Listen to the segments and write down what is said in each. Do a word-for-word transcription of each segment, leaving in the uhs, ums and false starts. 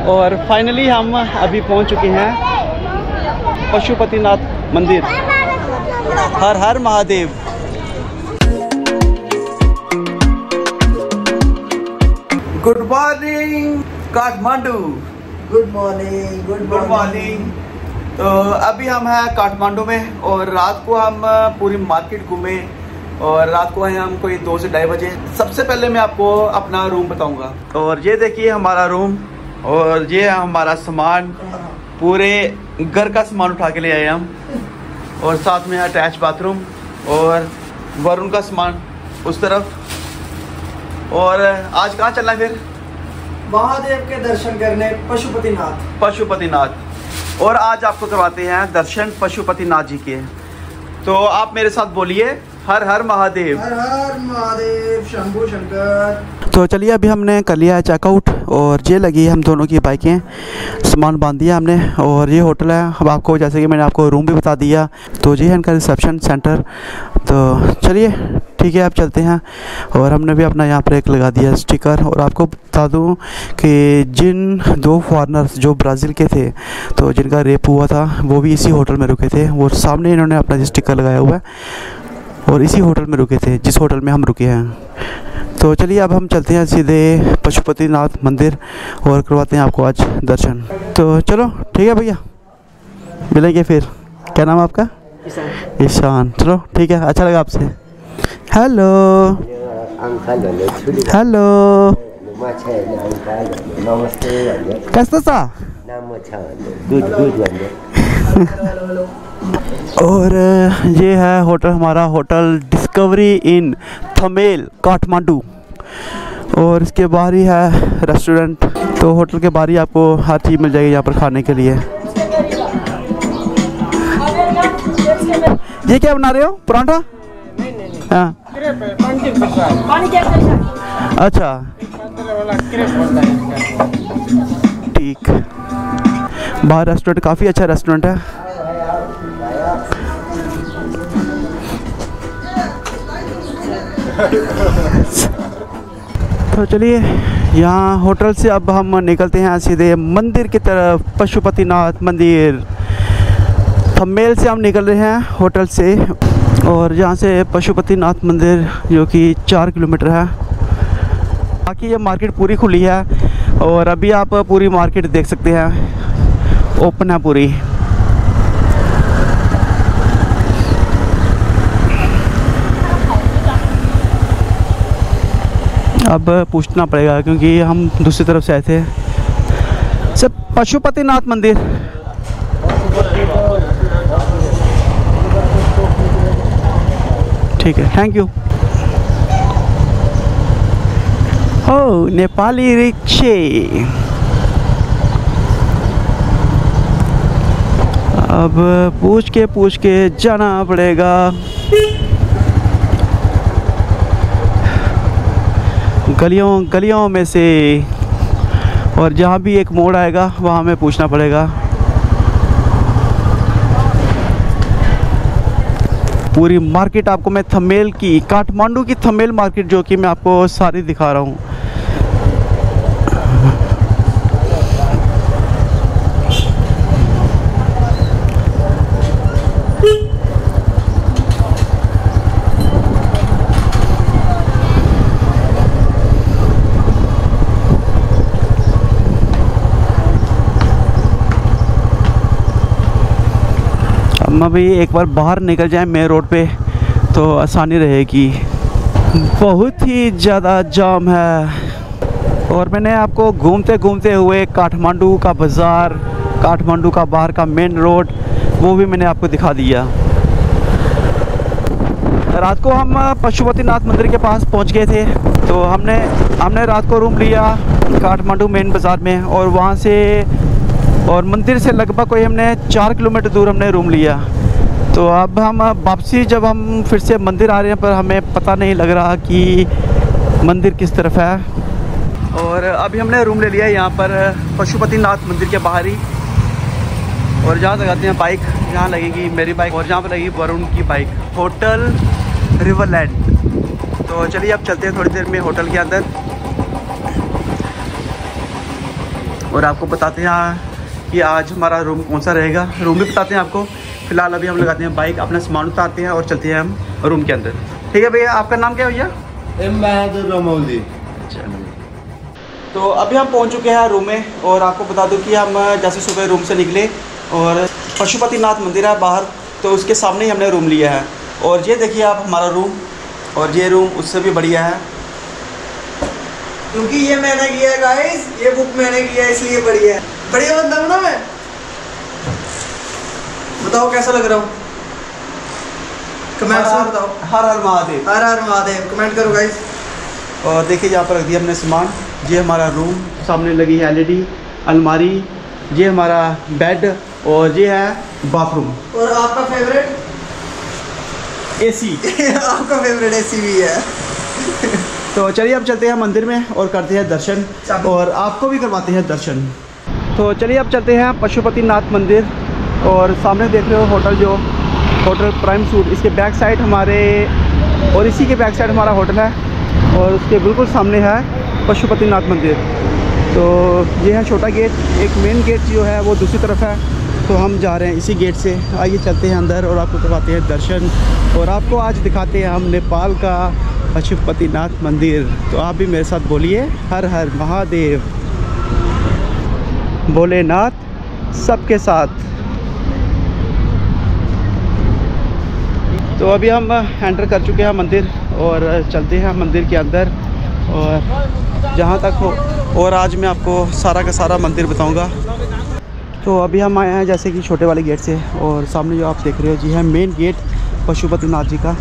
और फाइनली हम अभी पहुंच चुके हैं पशुपतिनाथ मंदिर। हर हर Mahadev. Good morning Kathmandu. Good morning. Good good morning. तो अभी हम हैं काठमांडू में और रात को हम पूरी मार्केट घूमे और रात को आए हम कोई दो से ढाई बजे। सबसे पहले मैं आपको अपना रूम बताऊंगा। और ये देखिए हमारा रूम और ये है हमारा सामान। पूरे घर का सामान उठा के ले आए हम और साथ में अटैच बाथरूम और वरुण का सामान उस तरफ। और आज कहाँ चलना है फिर? महादेव के दर्शन करने पशुपतिनाथ। पशुपतिनाथ। और आज आपको करवाते हैं दर्शन पशुपतिनाथ जी के। तो आप मेरे साथ बोलिए हर हर महादेव। हर हर महादेव शंभू शंकर। तो चलिए अभी हमने कर लिया है चेकआउट और ये लगी हम दोनों की बाइकें। सामान बांध दिया हमने और ये होटल है। अब आपको जैसे कि मैंने आपको रूम भी बता दिया। तो ये है इनका रिसेप्शन सेंटर। तो चलिए ठीक है, अब चलते हैं। और हमने भी अपना यहाँ पर एक लगा दिया स्टिकर। और आपको बता दूँ कि जिन दो फॉरेनर्स जो ब्राज़ील के थे तो जिनका रेप हुआ था वो भी इसी होटल में रुके थे। वो सामने इन्होंने अपना स्टिकर लगाया हुआ है और इसी होटल में रुके थे जिस होटल में हम रुके हैं। तो चलिए अब हम चलते हैं सीधे पशुपतिनाथ मंदिर और करवाते हैं आपको आज दर्शन। तो चलो ठीक है भैया, मिलेंगे फिर। क्या नाम है आपका? ईशान। ईशान। चलो ठीक है, अच्छा लगा आपसे। हेलो हेलो कैसा सा? और ये है होटल हमारा, hotel Discovery Inn Thamel Kathmandu. और इसके बाहर ही है रेस्टोरेंट। तो होटल के बाहर ही आपको हर चीज़ मिल जाएगी यहाँ पर खाने के लिए। ये क्या बना रहे हो? पराठा? हाँ अच्छा ठीक। बाहर रेस्टोरेंट काफ़ी अच्छा रेस्टोरेंट है। तो चलिए यहाँ होटल से अब हम निकलते हैं सीधे मंदिर की तरफ, पशुपतिनाथ मंदिर। थमेल से हम निकल रहे हैं होटल से और यहाँ से पशुपतिनाथ मंदिर जो कि चार किलोमीटर है। बाकी ये मार्केट पूरी खुली है और अभी आप पूरी मार्केट देख सकते हैं, ओपन है पूरी। अब पूछना पड़ेगा क्योंकि हम दूसरी तरफ से आए थे। सर पशुपतिनाथ मंदिर ठीक है, थैंक यू। ओ नेपाली रिक्शे। अब पूछ के पूछ के जाना पड़ेगा। गलियों गलियों में से और जहाँ भी एक मोड़ आएगा वहाँ हमें पूछना पड़ेगा। पूरी मार्केट आपको मैं थमेल की, काठमांडू की थमेल मार्केट जो कि मैं आपको सारी दिखा रहा हूँ। हम अभी एक बार बाहर निकल जाएं मेन रोड पे तो आसानी रहेगी। बहुत ही ज़्यादा जाम है और मैंने आपको घूमते घूमते हुए काठमांडू का बाज़ार, काठमांडू का बाहर का मेन रोड वो भी मैंने आपको दिखा दिया। रात को हम पशुपतिनाथ मंदिर के पास पहुंच गए थे तो हमने हमने रात को रूम लिया काठमांडू मेन बाज़ार में और वहां से और मंदिर से लगभग कोई हमने चार किलोमीटर दूर हमने रूम लिया। तो अब हम वापसी जब हम फिर से मंदिर आ रहे हैं पर हमें पता नहीं लग रहा कि मंदिर किस तरफ है। और अभी हमने रूम ले लिया यहाँ पर पशुपतिनाथ मंदिर के बाहर ही। और जहाँ लगाते हैं बाइक, जहाँ लगेगी मेरी बाइक और जहाँ पर लगेगी वरुण की बाइक, होटल रिवरलैंड। तो चलिए अब चलते हैं थोड़ी देर में होटल के अंदर और आपको बताते हैं कि आज हमारा रूम कौन सा रहेगा, रूम भी बताते हैं आपको। फ़िलहाल अभी हम लगाते हैं बाइक, अपना सामान उतारते हैं और चलते हैं हम रूम के अंदर। ठीक है भैया, आपका नाम क्या है भैया? रमौली। तो अभी हम पहुंच चुके हैं रूम में और आपको बता दूं कि हम जैसे सुबह रूम से निकले और पशुपतिनाथ मंदिर है बाहर, तो उसके सामने ही हमने रूम लिया है। और ये देखिए आप हमारा रूम, और ये रूम उससे भी बढ़िया है क्योंकि ये मैंने किया है गाइस, ये बुक मैंने किया है इसलिए बढ़िया है। बढ़िया बंदा हूं ना मैं। बताओ कैसा लग रहा हूँ, कमेंट्स में बताओ। हर हर महादेव, हर हर महादेव, कमेंट करो गाइस। और देखिए यहाँ पर रख दिया हमने सामान। ये हमारा रूम, सामने लगी है एलईडी, अलमारी, ये हमारा बेड और ये है बाथरूम। और आपका फेवरेट एसी। आपका फेवरेट एसी भी है। तो चलिए अब चलते हैं मंदिर में और करते हैं दर्शन, और आपको भी करवाते हैं दर्शन। तो चलिए अब चलते हैं पशुपतिनाथ मंदिर। और सामने देख रहे हो होटल, जो होटल प्राइम सूट, इसके बैक साइड हमारे, और इसी के बैक साइड हमारा होटल है, और उसके बिल्कुल सामने है पशुपतिनाथ मंदिर। तो ये है छोटा गेट, एक मेन गेट जो है वो दूसरी तरफ है, तो हम जा रहे हैं इसी गेट से। आइए चलते हैं अंदर और आपको करवाते हैं दर्शन, और आपको आज दिखाते हैं हम नेपाल का पशुपतिनाथ मंदिर। तो आप भी मेरे साथ बोलिए हर हर महादेव, भोलेनाथ सबके साथ। तो अभी हम एंटर कर चुके हैं मंदिर और चलते हैं मंदिर के अंदर और जहाँ तक हो, और आज मैं आपको सारा का सारा मंदिर बताऊंगा। तो अभी हम आए हैं जैसे कि छोटे वाले गेट से, और सामने जो आप देख रहे हो जी है मेन गेट पशुपतिनाथ जी का,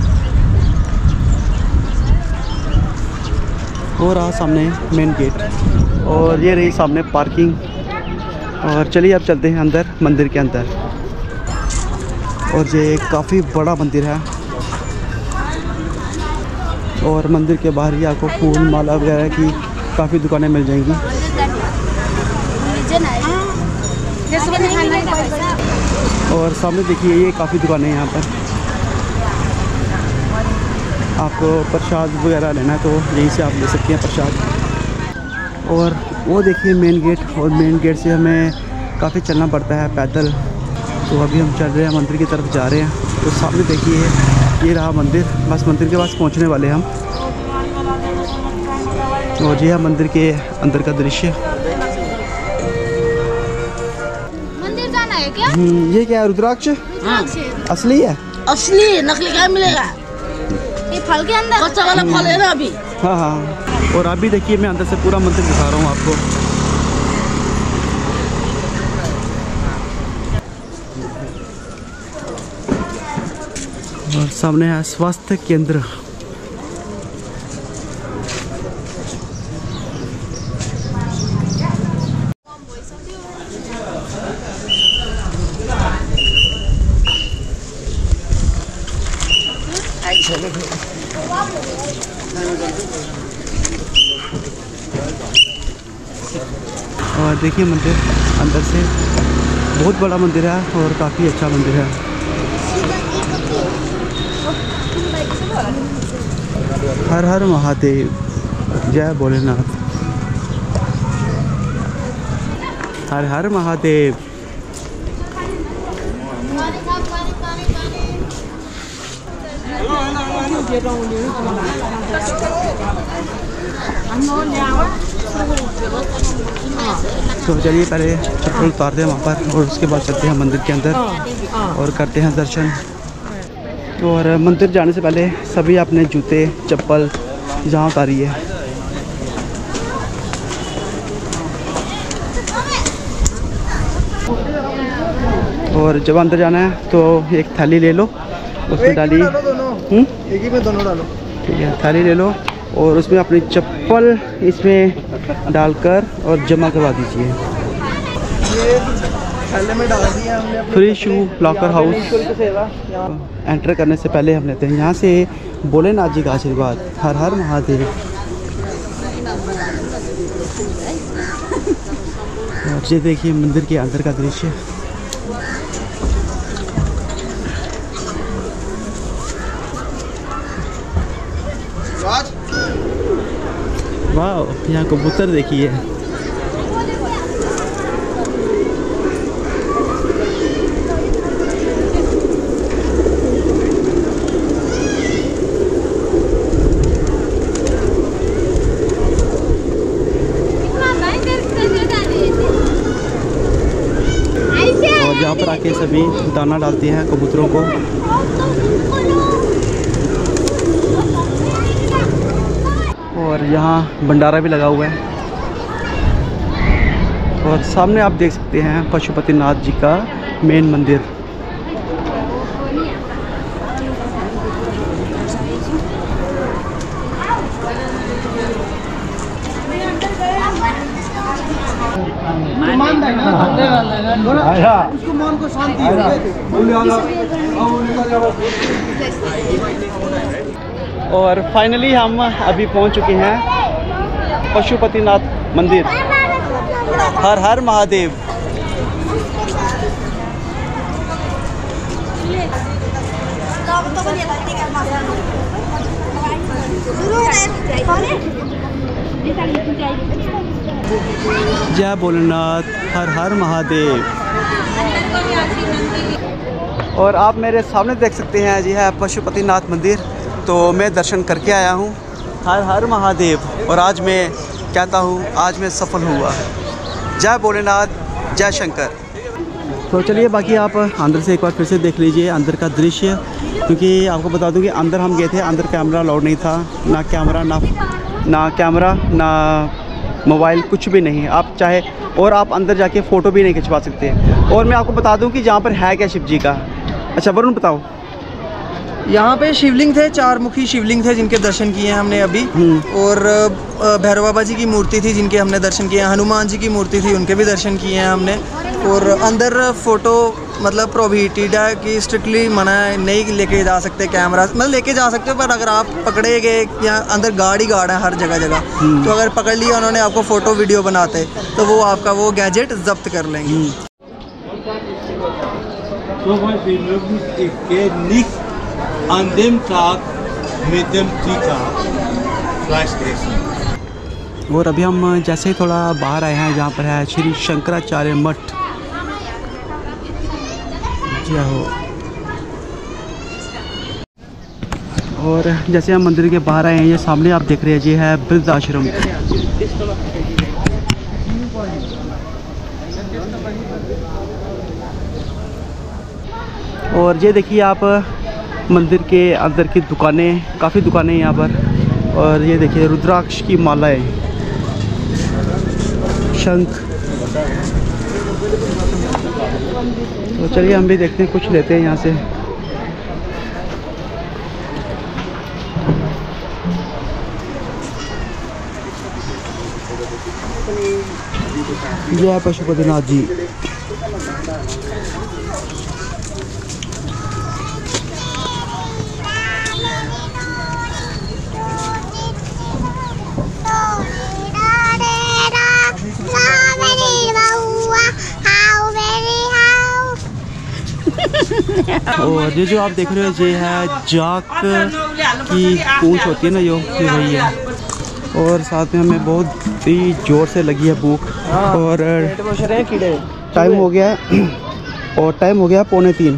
और रहा सामने मेन गेट, और ये रही सामने पार्किंग। और चलिए अब चलते हैं अंदर, मंदिर के अंदर। और ये काफ़ी बड़ा मंदिर है, और मंदिर के बाहर ही आपको फूल माला वगैरह की काफ़ी दुकानें मिल जाएंगी। और सामने देखिए ये काफ़ी दुकानें हैं यहाँ पर। आपको प्रसाद वगैरह लेना है तो यहीं से आप ले सकते हैं प्रसाद। और वो देखिए मेन गेट, और मेन गेट से हमें काफ़ी चलना पड़ता है पैदल। तो अभी हम चल रहे हैं मंदिर की तरफ जा रहे हैं। तो सामने देखिए ये रहा मंदिर, बस मंदिर के पास पहुंचने वाले हम। और ये है मंदिर के अंदर का दृश्य। मंदिर जाना है क्या? ये क्या है, रुद्राक्ष? असली है? असली, नकली क्या मिलेगा? ये फल के अंदर कच्चा वाला फल है ना अभी। हाँ हाँ। और अभी देखिए मैं अंदर से पूरा मंदिर दिखा रहा हूँ आपको। और सामने है स्वास्थ्य केंद्र। और देखिए मंदिर अंदर से बहुत बड़ा मंदिर है और काफ़ी अच्छा मंदिर है। हर हर महादेव, जय भोलेनाथ, हर हर महादेव। तो चलिए पहले चप्पल उतारते हैं वहाँ पर, और उसके बाद चलते हैं मंदिर के अंदर और करते हैं दर्शन। और मंदिर जाने से पहले सभी अपने जूते चप्पल जहाँ उतारिए। और जब अंदर जाना है तो एक थाली ले लो, उसमें डालिए। एक ही में दोनों डालो। ठीक है, थाली ले लो और उसमें अपनी चप्पल इसमें डालकर और जमा करवा दीजिए। ये थैले में डाल दिया हमने। Free shoe locker house enter करने से पहले हम लेते हैं यहाँ से भोलेनाथ जी का आशीर्वाद। हर हर महादेव। और ये देखिए मंदिर के अंदर का दृश्य। वाह, यहाँ कबूतर देखिए। यहाँ पर आके सभी दाना डालते हैं कबूतरों को। और यहाँ भंडारा भी लगा हुआ है। और सामने आप देख सकते हैं पशुपतिनाथ जी का मेन मंदिर। और फाइनली हम अभी पहुंच चुके हैं पशुपतिनाथ मंदिर। हर हर महादेव। जय भोलेनाथ, हर हर महादेव। और आप मेरे सामने देख सकते हैं जी है पशुपतिनाथ मंदिर। तो मैं दर्शन करके आया हूँ। हर हर महादेव। और आज मैं कहता हूँ आज मैं सफल हुआ। जय भोलेनाथ, जय शंकर। तो चलिए बाकी आप अंदर से एक बार फिर से देख लीजिए अंदर का दृश्य, क्योंकि आपको बता दूं कि अंदर हम गए थे, अंदर कैमरा अलाउड नहीं था। ना कैमरा ना ना कैमरा ना मोबाइल, कुछ भी नहीं। आप चाहे और आप अंदर जाके फ़ोटो भी नहीं खिंचवा सकते। और मैं आपको बता दूं कि जहाँ पर है क्या शिव जी का। अच्छा वरुण बताओ। यहाँ पे शिवलिंग थे, चार मुखी शिवलिंग थे जिनके दर्शन किए हैं हमने अभी। और भैरव बाबा जी की मूर्ति थी जिनके हमने दर्शन किए हैं। हनुमान जी की मूर्ति थी, उनके भी दर्शन किए हैं हमने। और अंदर फ़ोटो मतलब प्रोहिबिटेड है कि स्ट्रिक्टली मना है, नहीं लेके जा सकते कैमरा। मतलब लेके जा सकते हो पर अगर आप पकड़े गए या अंदर गार्ड ही गार्ड है हर जगह जगह, तो अगर पकड़ लिया उन्होंने आपको फ़ोटो वीडियो बनाते तो वो आपका वो गैजेट जब्त कर लेंगे। An dem Tag mit dem Tika Fleisch gegessen. और अभी हम जैसे ही थोड़ा बाहर आए हैं जहाँ पर है श्री शंकराचार्य मठ। जय हो। और जैसे हम मंदिर के बाहर आए हैं, ये सामने आप देख रहे हैं ये है वृद्ध आश्रम। और ये देखिए आप मंदिर के अंदर की दुकानें, काफ़ी दुकानें यहाँ पर। और ये देखिए रुद्राक्ष की मालाएं, शंख। तो चलिए हम भी देखते हैं, कुछ लेते हैं यहाँ से। जय पशुपतिनाथ जी। और ये जो आप देख रहे हो ये है जाक की पूंछ होती है ना, यो ये वही है। और साथ में हमें बहुत ही ज़ोर से लगी है भूख। और टाइम हो गया है और टाइम हो गया पौने तीन।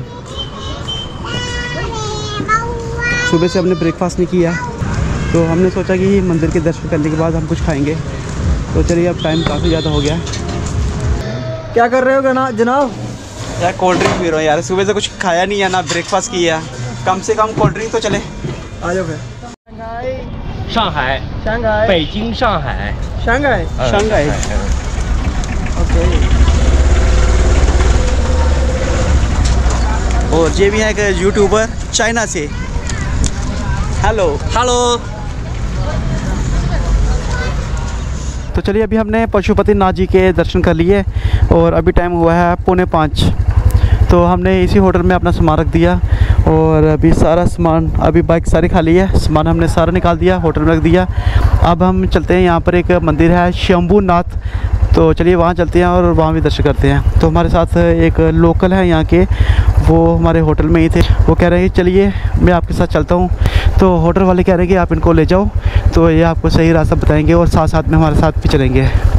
सुबह से हमने ब्रेकफास्ट नहीं किया, तो हमने सोचा कि मंदिर के दर्शन करने के बाद हम कुछ खाएंगे। तो चलिए अब टाइम काफ़ी ज़्यादा हो गया। क्या कर रहे हो ना जनाब? यार कोल्ड ड्रिंक पी रहा हूँ यार, सुबह से कुछ खाया नहीं है ना ब्रेकफास्ट किया। कम से कम कोल्ड ड्रिंक तो चले। आ जाओ फिर। Shanghai, Shanghai, Beijing, Shanghai, Shanghai, Shanghai. Okay. और ये भी है एक यूट्यूबर चाइना से। Hello Hello. तो चलिए अभी हमने पशुपतिनाथ जी के दर्शन कर लिए और अभी टाइम हुआ है पौने पाँच। तो हमने इसी होटल में अपना सामान रख दिया और अभी सारा सामान, अभी बाइक सारी खाली है, सामान हमने सारा निकाल दिया, होटल में रख दिया। अब हम चलते हैं, यहाँ पर एक मंदिर है शंभूनाथ, तो चलिए वहाँ चलते हैं और वहाँ भी दर्शन करते हैं। तो हमारे साथ एक लोकल है यहाँ के, वो हमारे होटल में ही थे। वो कह रहे हैं कि चलिए मैं आपके साथ चलता हूँ। तो होटल वाले कह रहे हैं कि आप इनको ले जाओ, तो ये आपको सही रास्ता बताएंगे और साथ साथ में हमारे साथ भी चलेंगे।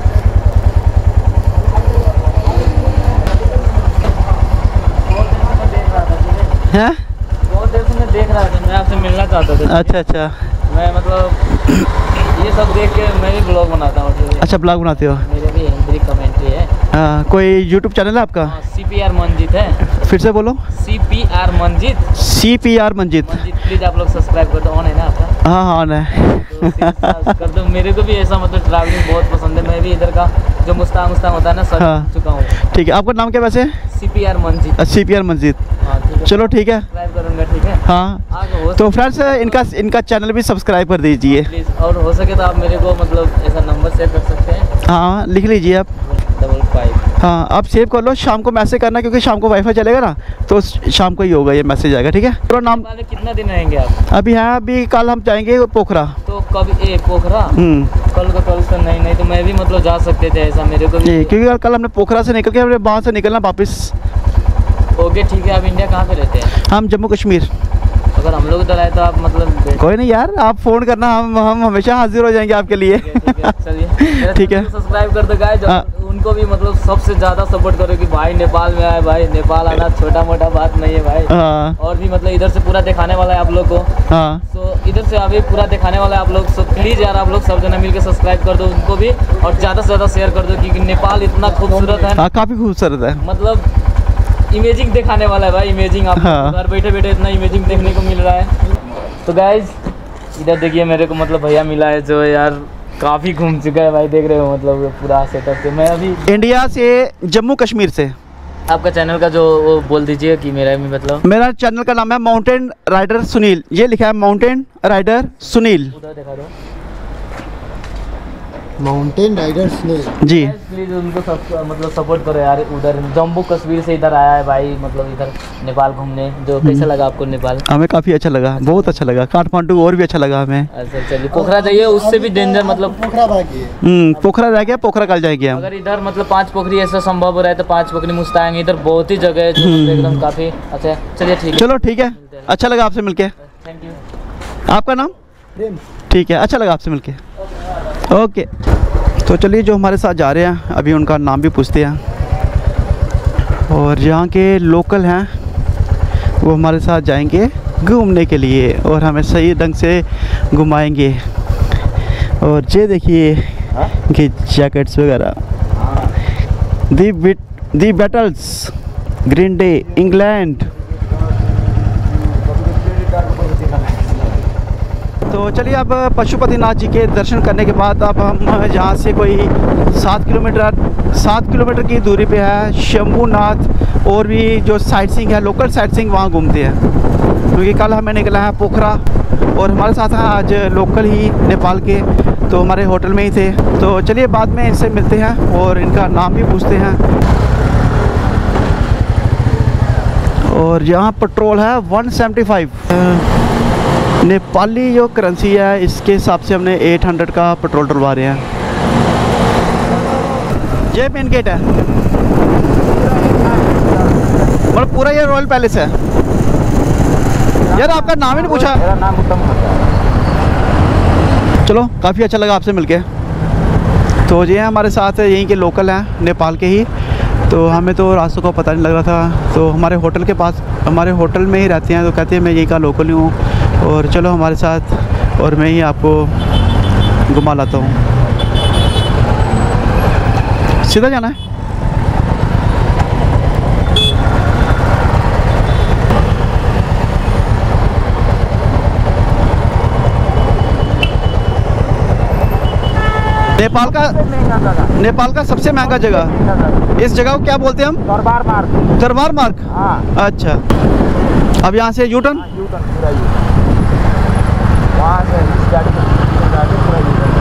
हैं? बहुत देर से मैं देख रहा था, मैं आपसे मिलना चाहता था। अच्छा अच्छा। मैं मतलब ये सब देख के मैं भी ब्लॉग बनाता हूँ। अच्छा ब्लॉग बनाते हो? मेरे भी हिंदी कमेंट्री है। हाँ, कोई यूट्यूब चैनल है आपका? सी पी आर मंजित है। फिर से बोलो। C P R Manjit. C P R Manjit. Manjit please आप लोग सब्सक्राइब कर दो। ऑन है ना आपका? हाँ हाँ ऑन है। तो कर दो। मेरे को भी ऐसा मतलब ट्रैवलिंग बहुत पसंद है। मैं भी इधर का जो मुस्तांग मुस्तांग होता है ना सब हाँ। चुका हूँ। ठीक है, आपका नाम क्या वैसे? C P R Manjit. C P R Manjit. हाँ ठीक है, चलो ठीक है, सब्सक्राइब करूँगा। ठीक है हाँ। आगे हो तो फ्रेंड्स इनका इनका चैनल भी सब्सक्राइब कर दीजिए प्लीज, और हो सके तो आप मेरे को मतलब ऐसा नंबर शेयर कर सकते हैं। हाँ लिख लीजिए आप। Double five. हाँ आप सेव कर लो, शाम को मैसेज करना क्योंकि शाम को वाईफाई चलेगा ना, तो शाम को ही होगा ये मैसेज आएगा। ठीक है, पूरा नाम। नेपाल में कितना दिन रहेंगे आप? अभी है, अभी कल हम जाएंगे पोखरा। तो कब ए पोखरा? हम्म कल का कल तो नहीं नहीं तो मैं भी मतलब जा सकते थे ऐसा मेरे को भी। जी, क्योंकि कल हमने पोखरा से निकल के हमने वहाँ से निकलना वापस। ओके ठीक है। आप इंडिया कहाँ पे रहते हैं? हम जम्मू कश्मीर। अगर हम लोग इधर आए तो आप मतलब कोई नहीं यार, आप फ़ोन करना, हम हम हमेशा हाजिर हो जाएंगे आपके लिए। चलिए ठीक है। सब्सक्राइब कर दो गाइस, हाँ। उनको भी मतलब सबसे ज़्यादा सपोर्ट करो कि भाई नेपाल में आए। भाई नेपाल आना छोटा मोटा बात नहीं है भाई। हाँ और भी मतलब इधर से पूरा दिखाने वाला है आप लोग को। हाँ तो इधर से अभी पूरा दिखाने वाला है आप लोग। सो प्लीज़ यार आप लोग सब जना मिलकर सब्सक्राइब कर दो उनको भी, और ज़्यादा से ज़्यादा शेयर कर दो क्योंकि नेपाल इतना खूबसूरत है हाँ, काफ़ी खूबसूरत है। मतलब इमेजिंग दिखाने वाला है भाई। इमेजिंग आप हाँ। घर बैठे बैठे इतना इमेजिंग देखने को मिल रहा है। तो गाइज इधर देखिए मेरे को मतलब भैया मिला है जो यार काफ़ी घूम चुका है भाई। देख रहे हो मतलब ये पूरा सेटअप से। मैं अभी इंडिया से, जम्मू कश्मीर से। आपका चैनल का जो वो बोल दीजिए कि मेरा भी मतलब। मेरा चैनल का नाम है माउंटेन राइडर सुनील। ये लिखा है माउंटेन राइडर सुनील उधर दिखा दो mountain rider Sunil ji. Please उनको सब मतलब सपोर्ट करो यार। उधर जम्मू कश्मीर से इधर आया है भाई, मतलब इधर नेपाल घूमने। जो कैसा लगा आपको नेपाल? हमें काफ़ी अच्छा लगा, बहुत अच्छा लगा। काठमांडू और भी अच्छा लगा हमें। अच्छा चलिए पोखरा जाइए, उससे भी डेंजर मतलब। पोखरा बाकी है। हम्म पोखरा रह गया, पोखरा कल जाएंगे हम। अगर इधर मतलब पांच पोखरी ऐसा संभव हो रहा है तो पांच पोखरी मुस्तांग इधर बहुत ही जगह है जो मतलब एकदम काफ़ी अच्छा है। चलिए ठीक है, चलो ठीक है, अच्छा लगा आपसे मिलके। Thank you. आपका नाम? प्रेम। ठीक है, अच्छा लगा आपसे मिलके। ओके, तो चलिए जो हमारे साथ जा रहे हैं अभी उनका नाम भी पूछते हैं। और यहाँ के लोकल हैं वो हमारे साथ जाएंगे घूमने के लिए और हमें सही ढंग से घुमाएंगे। और ये देखिए कि जैकेट्स वगैरह। The beat the Beatles Green Day England. तो चलिए अब पशुपतिनाथ जी के दर्शन करने के बाद अब हम यहाँ से कोई सात किलोमीटर सात किलोमीटर की दूरी पे है शंभूनाथ। और भी जो साइट सीइंग है, लोकल साइट सीइंग, वहाँ घूमते हैं क्योंकि कल हमें निकला है पोखरा और हमारे साथ हैं आज लोकल ही नेपाल के, तो हमारे होटल में ही थे। तो चलिए बाद में इनसे मिलते हैं और इनका नाम भी पूछते हैं। और यहाँ पेट्रोल है वन सेवेंटी फाइव। नेपाली जो करेंसी है इसके हिसाब से हमने आठ सौ का पेट्रोल डलवा रहे हैं। ये मेन गेट है, मतलब पूरा ये रॉयल पैलेस है। यार आपका नाम ही नहीं पूछा। मेरा नाम उत्तम है। चलो काफ़ी अच्छा लगा आपसे मिलके। तो ये हमारे साथ यहीं के लोकल हैं, नेपाल के ही। तो हमें तो रास्तों का पता नहीं लग रहा था, तो हमारे होटल के पास, हमारे होटल में ही रहते हैं, तो कहते हैं मैं यहीं का लोकल ही हूँ और चलो हमारे साथ और मैं ही आपको घुमा लाता हूँ। सीधा जाना है। नेपाल का नेपाल का सबसे महंगा जगह, इस जगह को क्या बोलते हैं हम? दरबार मार्ग। दरबार मार्ग। हाँ अच्छा, अब यहाँ से यू टर्न। यू टर्न पूरा यू वहाँ से इस गाड़ी को पूरा यू टर्न।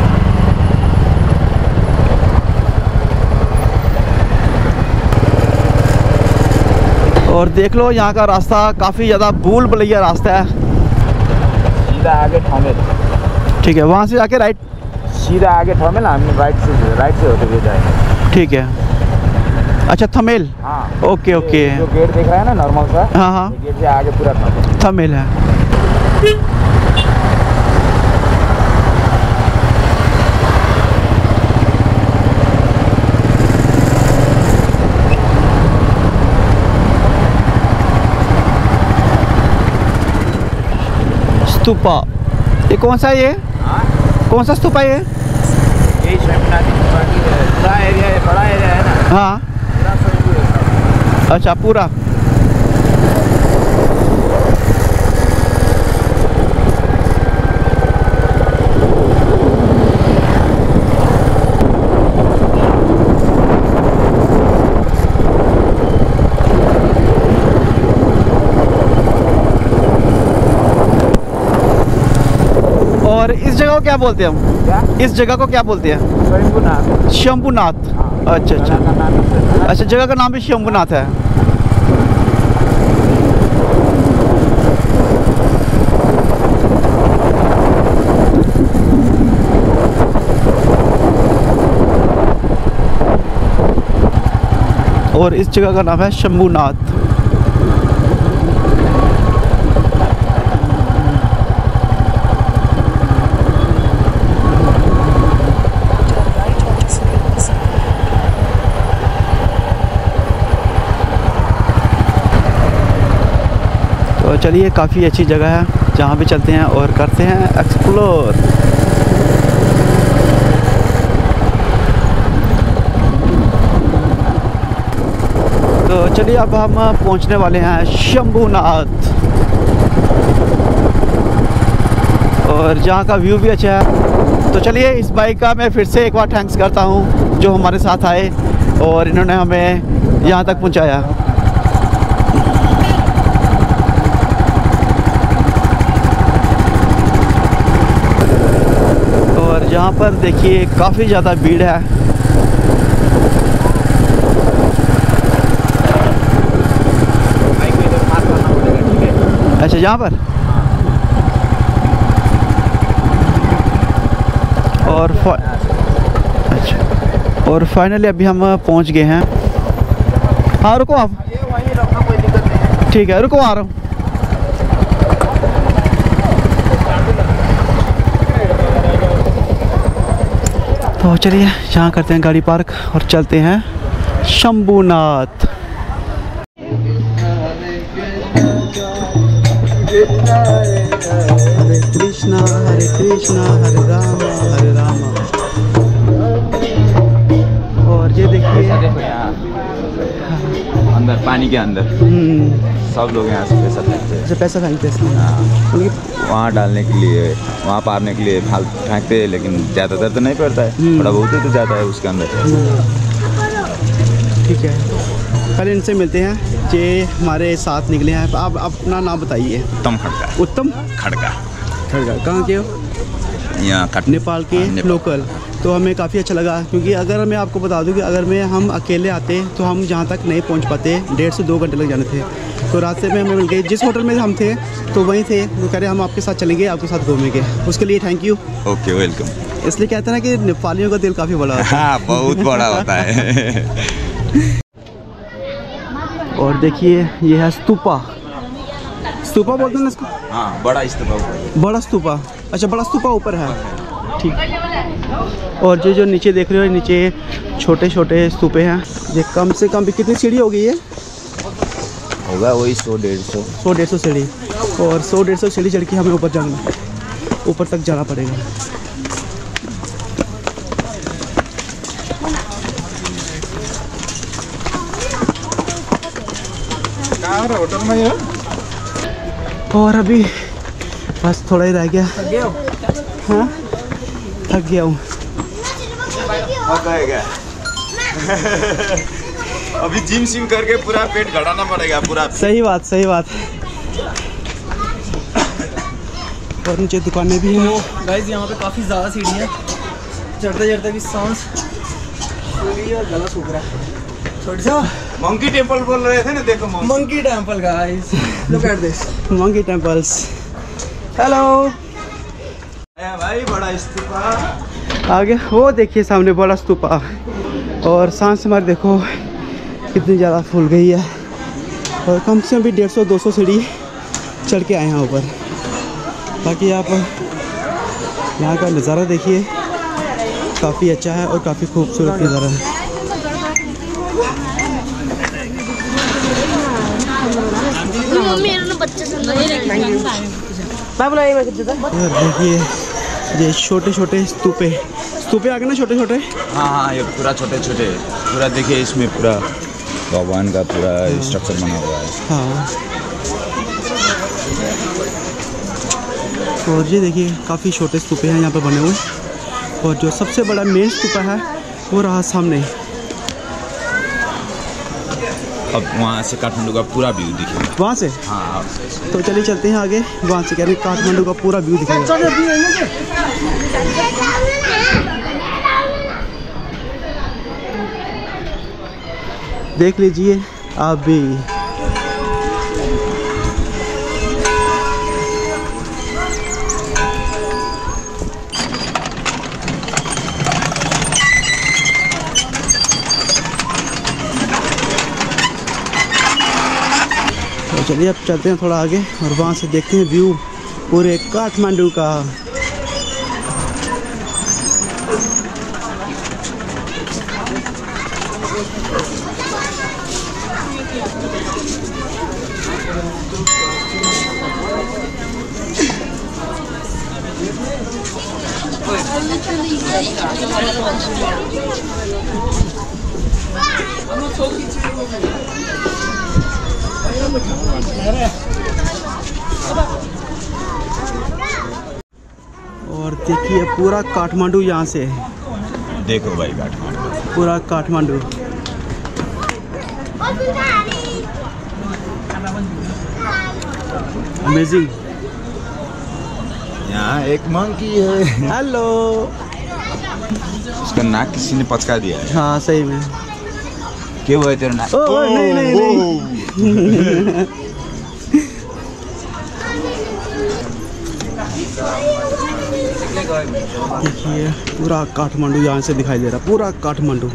और देख लो यहाँ का रास्ता काफ़ी ज़्यादा भूल भुलैया रास्ता है। सीधा आगे ठमेल। ठीक है, वहाँ से जाके राइट। सीधा आगे ठमेल, हम राइट से राइट से होते हुए जाएंगे। ठीक है, अच्छा थमेल। हाँ ओके ओके। जो गेट दिख रहा है ना नॉर्मल सा, हाँ हाँ, गेट से आगे पूरा ठमेल। थमेल है। स्तूपा, ये कौन सा है? ये कौन सा स्तूपा है ये? यही स्वयंनाथ पूरा एरिया है, बड़ा एरिया है ना। हाँ अच्छा पूरा। और इस जगह को क्या बोलते हैं हम? क्या? इस जगह को क्या बोलते हैं? शंभुनाथ। शंभुनाथ। अच्छा अच्छा अच्छा, जगह का नाम भी शंभुनाथ है। और इस जगह का नाम है शंभुनाथ। तो चलिए, काफ़ी अच्छी जगह है, जहाँ भी चलते हैं और करते हैं एक्सप्लोर। तो चलिए, अब हम पहुँचने वाले हैं शंभुनाथ, और जहाँ का व्यू भी अच्छा है। तो चलिए, इस बाइक का मैं फिर से एक बार थैंक्स करता हूँ जो हमारे साथ आए और इन्होंने हमें यहाँ तक पहुँचाया। यहाँ पर देखिए काफ़ी ज़्यादा भीड़ है। अच्छा, यहाँ पर और अच्छा, और फाइनली अभी हम पहुँच गए हैं। हाँ रुको आप, ठीक है रुको, आ रहा हूँ। तो चलिए, यहाँ करते हैं गाड़ी पार्क और चलते हैं शंभुनाथ। हरे कृष्णा हरे कृष्णा हरे राम हरे राम। और ये देखिए अंदर पानी के अंदर सब लोग यहाँ से पैसा फेंकते हैं। पैसा फेंकते हैं हाँ, वहाँ डालने के लिए, वहाँ पारने के लिए फाल फेंकते हैं, लेकिन ज़्यादातर तो नहीं पड़ता है, थोड़ा बहुत ही तो जाता है उसके अंदर। ठीक है, पहले इनसे मिलते हैं जे हमारे साथ निकले हैं। आप अपना नाम बताइए। उत्तम खड़का। उत्तम खड़का। खड़का कहाँ के हो? यहाँ नेपाल के नेपाल। लोकल। तो हमें काफ़ी अच्छा लगा, क्योंकि अगर मैं आपको बता दूं कि अगर मैं हम अकेले आते तो हम जहाँ तक नहीं पहुँच पाते, डेढ़ से दो घंटे लग जाने थे। तो रास्ते में हमें मिल गए, जिस होटल में हम थे तो वहीं थे। वो कह रहे हम आपके साथ चलेंगे, आपके साथ घूमेंगे। उसके लिए थैंक यू। Okay, welcome. इसलिए कहते हैं ना कि नेपालियों का दिल काफ़ी बड़ा होता है। हाँ, बहुत बड़ा होता है। और देखिए, ये है स्तूपा। स्तूपा बोलते हैं ना इसको? हाँ, बड़ा स्तूपा। बड़ा स्तूपा। अच्छा, बड़ा स्तूपा ऊपर है, ठीक। और जो जो नीचे देख रहे हो, नीचे छोटे छोटे स्तूपे हैं। ये कम से कम भी कितनी सीढ़ी होगी? ये होगा वही सौ डेढ़ सौ सौ डेढ़ सौ सीढ़ी। और सौ डेढ़ सौ सीढ़ी चढ़ के हमें ऊपर जाना, ऊपर तक जाना पड़ेगा। होटल में है। और अभी बस थोड़ा ही रह गया। हाँ, थक गया हूँ। अभी जिम सिम करके पूरा पेट घटाना पड़ेगा पूरा। सही बात, सही बात। और नीचे दुकानें भी हैं। गाइस, यहाँ पे काफ़ी ज़्यादा सीढ़ियाँ, चढ़ते चढ़ते भी सांस फूली और गला सूख रहा है। थोड़ी सा मंकी टेम्पल बोल रहे थे ना, देखो monkey temple guys, look at this monkey temples. Hello भाई, बड़ा स्तूपा आगे वो देखिए, सामने बड़ा स्तूपा। और सांस हमारी देखो कितनी ज़्यादा फूल गई है। और कम से कम भी डेढ़ सौ दो सौ सीढ़ी चढ़ के आए हैं ऊपर। बाकी आप यहाँ का नज़ारा देखिए, काफ़ी अच्छा है और काफ़ी खूबसूरत नज़ारा है। देखिए, ये छोटे छोटे स्तूपे स्तूपे आ गए ना छोटे छोटे। हाँ हाँ, ये पूरा छोटे छोटे पूरा देखिए, इसमें पूरा भगवान का पूरा स्ट्रक्चर बना हुआ है। हाँ, और ये देखिए काफ़ी छोटे स्तूपे हैं यहाँ पर बने हुए, और जो सबसे बड़ा मेन स्तूपा है वो रहा सामने। अब वहाँ से काठमांडू का पूरा व्यू दिखेगा। वहाँ से? हाँ, तो चलिए चलते हैं आगे, वहाँ से कह रहे हैं काठमांडू का पूरा व्यू दिखेगा। देख लीजिए आप भी। तो चलिए अब चलते हैं थोड़ा आगे और वहाँ से देखते हैं व्यू पूरे काठमांडू का। और देखिए पूरा काठमांडू यहाँ से है। देखो भाई काठमांडू, पूरा काठमांडू। अमेजिंग। यहाँ एक मंकी है। हेलो। उसका नाक किसी ने पचका दिया है। हाँ सही में। क्यों है तेरा नाक? ओ, ओ, नहीं नहीं नहीं। देखिए पूरा काठमांडू यहाँ से दिखाई दे रहा, पूरा काठमांडू।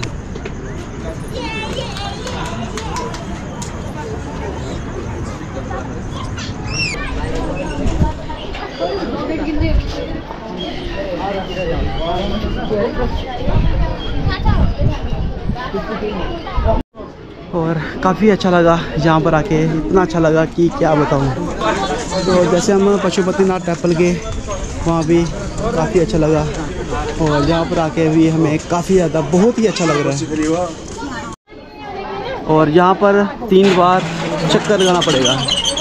और काफ़ी अच्छा लगा यहाँ पर आके, इतना अच्छा लगा कि क्या बताऊँ। तो जैसे हम पशुपतिनाथ टेम्पल गए वहाँ भी काफ़ी अच्छा लगा, और यहाँ पर आके भी हमें काफ़ी ज़्यादा बहुत ही अच्छा लग रहा है। और यहाँ पर तीन बार चक्कर लगाना पड़ेगा।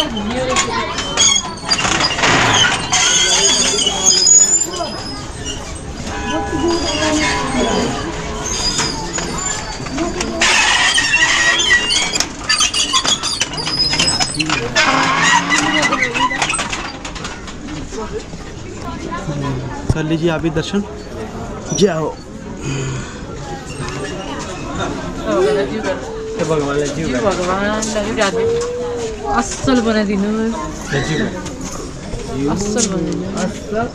कर लीजिए आप भी दर्शन। जय हो। असल बनाइदिनु, असल बनाइदिनु।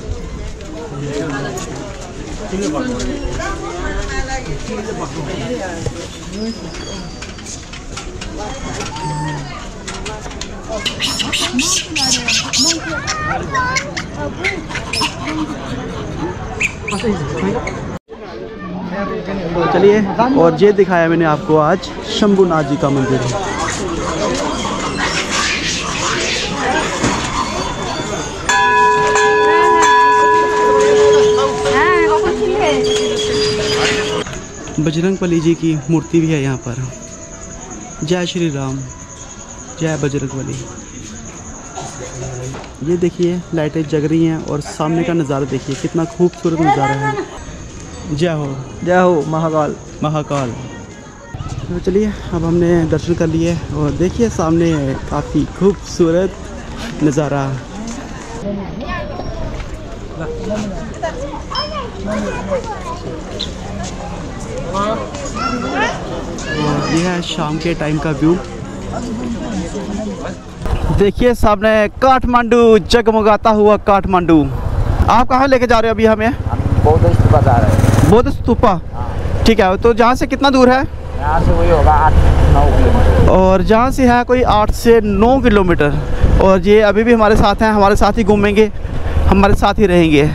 तो चलिए, और ये दिखाया मैंने आपको आज शंभुनाथ जी का मंदिर है। बजरंगबली जी की मूर्ति भी है यहाँ पर। जय श्री राम, जय बजरंगबली। ये देखिए लाइटें जग रही हैं, और सामने का नज़ारा देखिए कितना खूबसूरत नज़ारा है। जय हो, जय हो महाकाल। महाकाल। तो चलिए अब हमने दर्शन कर लिए, और देखिए सामने काफ़ी खूबसूरत नज़ारा। और ये है शाम के टाइम का व्यू। देखिए सामने काठमांडू, जगमगाता हुआ काठमांडू। आप कहाँ लेके जा रहे हो अभी हमें? बौद्ध स्तूपा जा रहे हैं। बौद्ध स्तूपा, ठीक है। तो जहाँ से कितना दूर है? यहाँ से वही होगा आठ नौ किलोमीटर। और जहाँ से है कोई आठ से नौ किलोमीटर। और ये अभी भी हमारे साथ हैं, हमारे साथ ही घूमेंगे, हमारे साथ ही रहेंगे।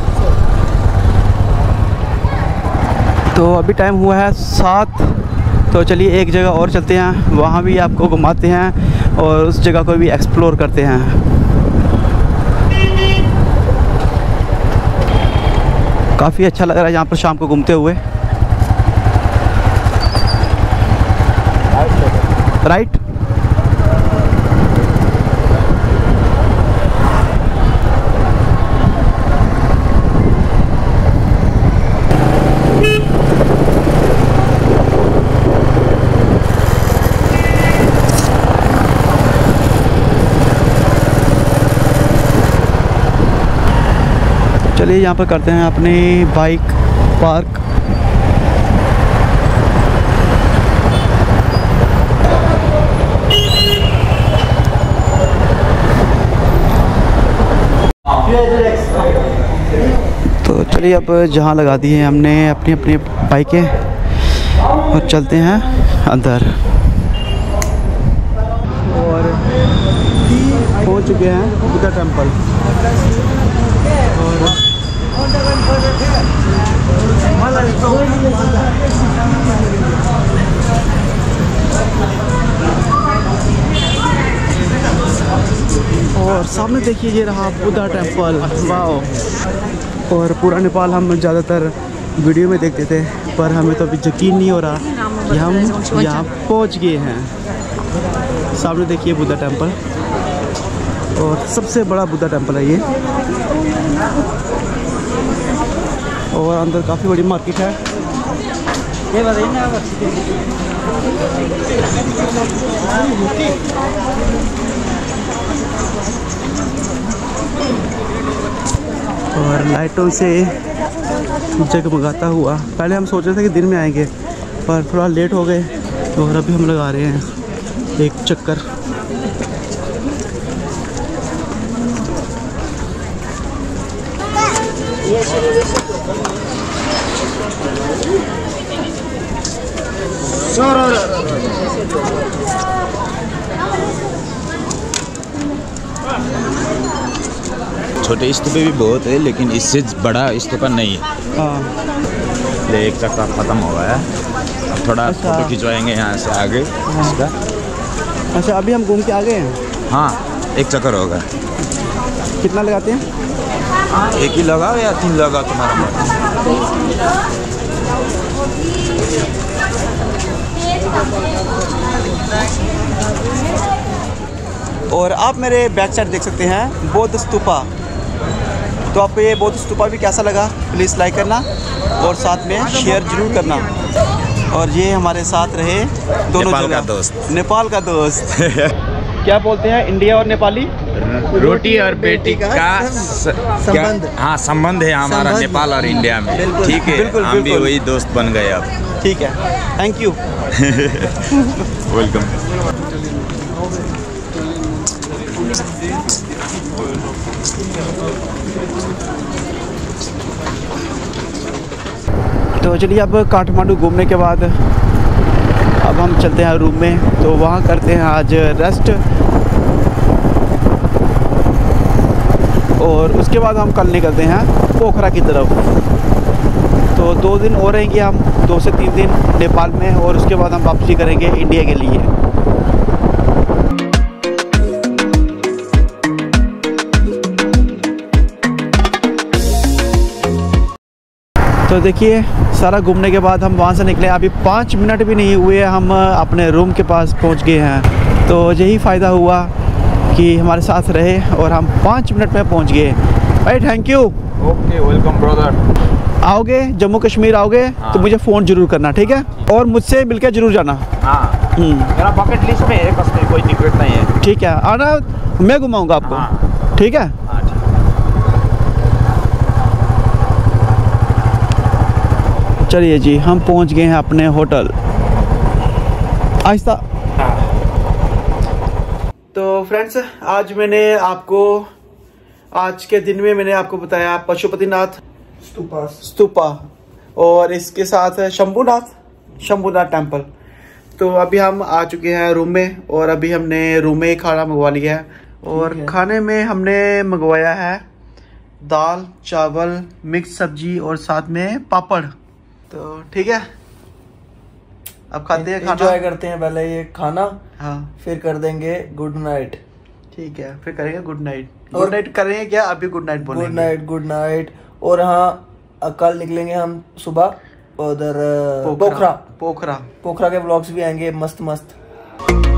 तो अभी टाइम हुआ है सात तो चलिए एक जगह और चलते हैं, वहाँ भी आपको घुमाते हैं और उस जगह को भी एक्सप्लोर करते हैं। काफ़ी अच्छा लग रहा है यहाँ पर शाम को घूमते हुए। राइट चलिए यहाँ पर करते हैं अपनी बाइक पार्क। तो चलिए अब जहाँ लगा दी है हमने अपनी अपनी बाइकें और चलते हैं अंदर। और पहुँच चुके हैं बुद्धा टेम्पल। और सामने देखिए ये रहा बुद्धा टेम्पल। वाह। और पूरा नेपाल हम ज़्यादातर वीडियो में देखते थे, पर हमें तो अभी यकीन नहीं हो रहा कि हम यहाँ पहुँच गए हैं। सामने देखिए बुद्धा टेम्पल, और सबसे बड़ा बुद्धा टेम्पल है ये। और अंदर काफ़ी बड़ी मार्केट है। ये बताइए ना और लाइटों से जगमगाता हुआ। पहले हम सोच रहे थे कि दिन में आएंगे, पर थोड़ा लेट हो गए और अभी हम लगा रहे हैं एक चक्कर। छोटे स्तूप भी बहुत है, लेकिन इससे बड़ा स्तूप नहीं है। हाँ। ये एक चक्कर ख़त्म हो गया है। अब थोड़ा अच्छा। फोटो खिंचवाएंगे यहाँ से आगे इसका। अच्छा, अभी हम घूम के आ गए हैं। हाँ, एक चक्कर होगा। कितना लगाते हैं? एक ही लगाओ या तीन लगाओ, तुम्हारा मन। और आप मेरे बैक साइड देख सकते हैं बौद्ध स्तूपा। तो आपको ये बौद्ध स्तूपा भी कैसा लगा प्लीज़ लाइक करना और साथ में शेयर ज़रूर करना। और ये हमारे साथ रहे दोनों नेपाल जगह का दोस्त। नेपाल का दोस्त क्या बोलते हैं इंडिया और नेपाली? रोटी और बेटी का संबंध। हाँ, संबंध है हमारा नेपाल और इंडिया में। ठीक है, बिल्कुल, हम भी बिल्कुल। वही दोस्त बन गए अब। ठीक है, थैंक यू। वेलकम। तो चलिए अब काठमांडू घूमने के बाद अब हम चलते हैं रूम में। तो वहाँ करते हैं आज रेस्ट, और उसके बाद हम कल निकलते हैं पोखरा की तरफ। तो दो दिन और रहेंगे हम, दो से तीन दिन नेपाल में, और उसके बाद हम वापसी करेंगे इंडिया के लिए। तो देखिए सारा घूमने के बाद हम वहाँ से निकले। अभी पाँच मिनट भी नहीं हुए हम अपने रूम के पास पहुँच गए हैं। तो यही फ़ायदा हुआ कि हमारे साथ रहे और हम पाँच मिनट में पहुँच गए। भाई thank you. Okay, welcome brother. आओगे जम्मू कश्मीर आओगे हाँ। तो मुझे फ़ोन ज़रूर करना, ठीक है? और मुझसे मिलकर ज़रूर जाना। हाँ, मेरा बकेट लिस्ट में है, कश्मीर कोई दिक्कत नहीं है। ठीक है, आना, मैं घुमाऊँगा आपको। हाँ। ठीक है। हाँ, ठीक। चलिए जी, हम पहुंच गए हैं अपने होटल। आहिस्ता। तो फ्रेंड्स, आज मैंने आपको आज के दिन में मैंने आपको बताया पशुपतिनाथ स्तूपा स्तूपा और इसके साथ शंभुनाथ शंभुनाथ टेम्पल। तो अभी हम आ चुके हैं रूम में, और अभी हमने रूम में ही खाना मंगवा लिया है। और खाने में हमने मंगवाया है दाल चावल मिक्स सब्जी और साथ में पापड़। तो ठीक है, अब खाते हैं खाना, एंजॉय करते हैं पहले ये खाना, हाँ फिर कर देंगे गुड नाइट। ठीक है, फिर करेंगे गुड नाइट। गुड नाइट करेंगे क्या, अभी गुड नाइट बोलेंगे। Good night good night. और हाँ कल निकलेंगे हम सुबह उधर पोखरा पोखरा पोखरा के व्लॉग्स भी आएंगे मस्त मस्त।